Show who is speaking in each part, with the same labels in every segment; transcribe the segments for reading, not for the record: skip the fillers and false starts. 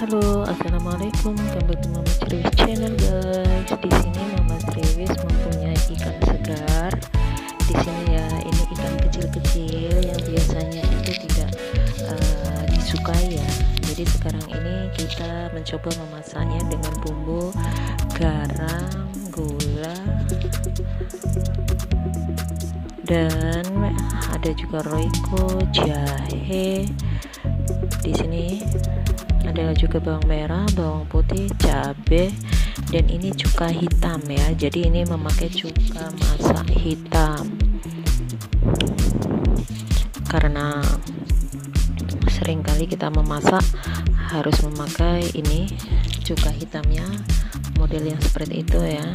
Speaker 1: Halo, assalamualaikum. Kembali ke Mama Triwis channel, guys. Di sini Mama Triwis mempunyai ikan segar. Di sini ya, ini ikan kecil-kecil yang biasanya itu tidak disukai ya. Jadi sekarang ini kita mencoba memasaknya dengan bumbu garam, gula, dan ada juga roiko, jahe. Di sini ada juga bawang merah, bawang putih, cabai, dan ini cuka hitam ya. Jadi ini memakai cuka masak hitam karena seringkali kita memasak harus memakai ini cuka hitamnya, model yang seperti itu ya.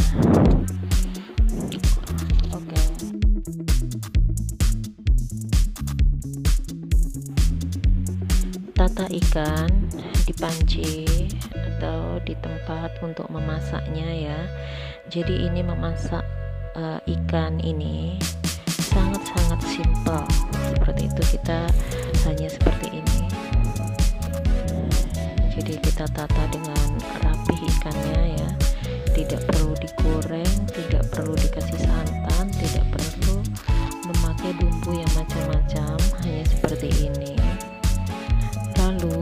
Speaker 1: Oke. Tata ikan di panci atau di tempat untuk memasaknya ya. Jadi ini memasak ikan ini sangat-sangat simpel. Seperti itu, kita hanya seperti ini. Jadi kita tata dengan rapi ikannya ya. Tidak perlu digoreng, tidak perlu dikasih santan, tidak perlu memakai bumbu yang macam-macam, hanya seperti ini. Lalu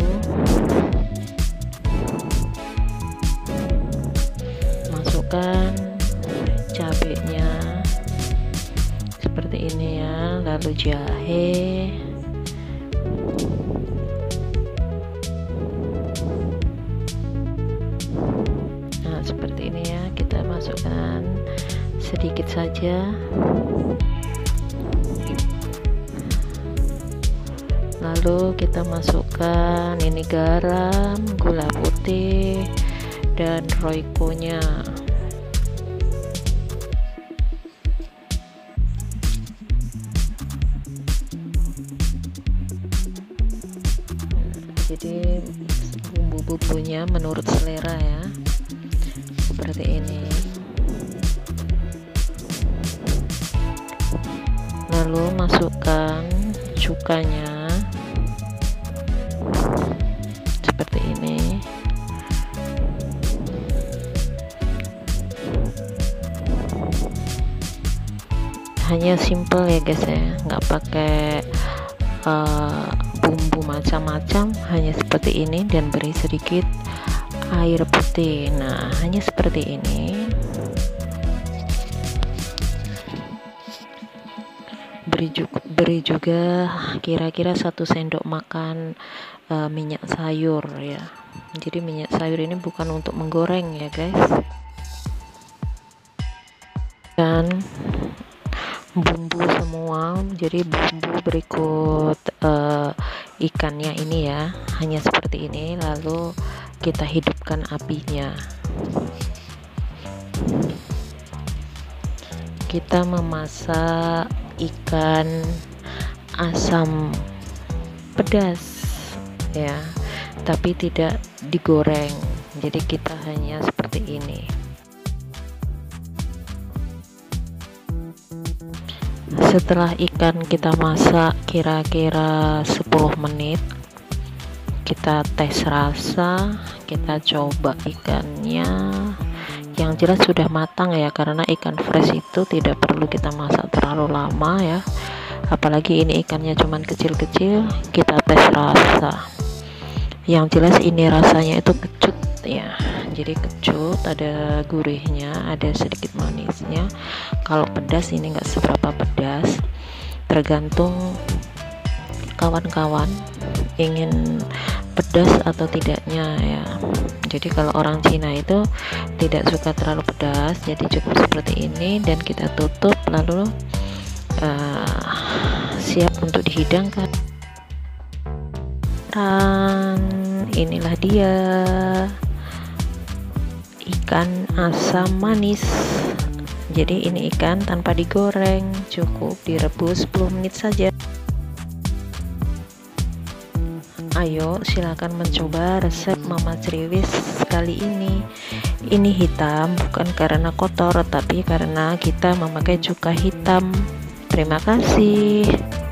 Speaker 1: masukkan cabenya seperti ini ya, lalu jahe, nah seperti ini ya, kita masukkan sedikit saja. Lalu kita masukkan ini garam, gula putih, dan roikonya. Jadi bumbu-bumbunya menurut selera ya, seperti ini. Lalu masukkan cukanya seperti ini. Hanya simple ya guys ya, nggak pakai bumbu macam-macam, hanya seperti ini, dan beri sedikit air putih. Nah hanya seperti ini. Beri juga kira-kira 1 sendok makan minyak sayur ya. Jadi minyak sayur ini bukan untuk menggoreng ya guys. Dan bumbu semua, jadi bumbu berikut ikannya ini ya, hanya seperti ini. Lalu kita hidupkan apinya. Kita memasak ikan asam pedas ya, tapi tidak digoreng. Jadi kita hanya seperti ini. Setelah ikan kita masak kira-kira 10 menit, kita tes rasa, kita coba ikannya. Yang jelas sudah matang ya, karena ikan fresh itu tidak perlu kita masak terlalu lama ya. Apalagi ini ikannya cuman kecil-kecil. Kita tes rasa. Yang jelas ini rasanya itu kecut ya. Jadi kecut, ada gurihnya, ada sedikit manisnya. Kalau pedas ini enggak seberapa pedas, tergantung kawan-kawan ingin pedas atau tidaknya ya. Jadi kalau orang Cina itu tidak suka terlalu pedas, jadi cukup seperti ini, dan kita tutup lalu siap untuk dihidangkan. Dan inilah dia ikan asam manis. Jadi ini ikan tanpa digoreng, cukup direbus 10 menit saja. Ayo silakan mencoba resep Mama Triwis kali ini. Ini hitam bukan karena kotor, tapi karena kita memakai cuka hitam. Terima kasih.